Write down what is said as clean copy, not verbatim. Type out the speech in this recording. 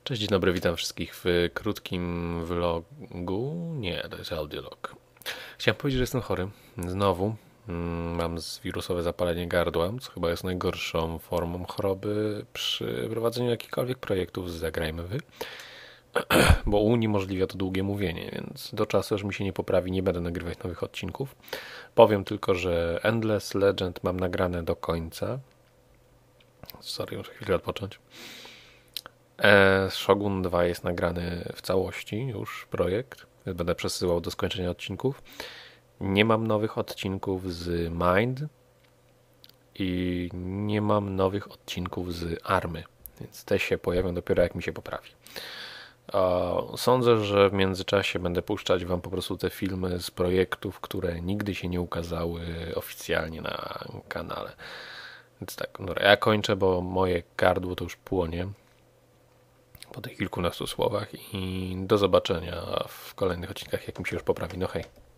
Cześć, dzień dobry, witam wszystkich w krótkim vlogu. Nie, to jest audiolog. Chciałem powiedzieć, że jestem chory. Znowu. Mam wirusowe zapalenie gardła, co chyba jest najgorszą formą choroby przy prowadzeniu jakichkolwiek projektów z Zagrajmy Wy, bo uniemożliwia to długie mówienie, więc do czasu, aż mi się nie poprawi, nie będę nagrywać nowych odcinków. Powiem tylko, że Endless Legend mam nagrane do końca. Sorry, muszę chwilę odpocząć. Shogun 2 jest nagrany w całości już projekt. Będę przesyłał do skończenia odcinków. Nie mam nowych odcinków z Mind i nie mam nowych odcinków z Army, więc te się pojawią dopiero jak mi się poprawi. Sądzę, że w międzyczasie będę puszczać wam po prostu te filmy z projektów, które nigdy się nie ukazały oficjalnie na kanale. Więc tak, dobra, ja kończę, bo moje gardło to już płonie po tych kilkunastu słowach i do zobaczenia w kolejnych odcinkach, jak mi się już poprawi. No hej.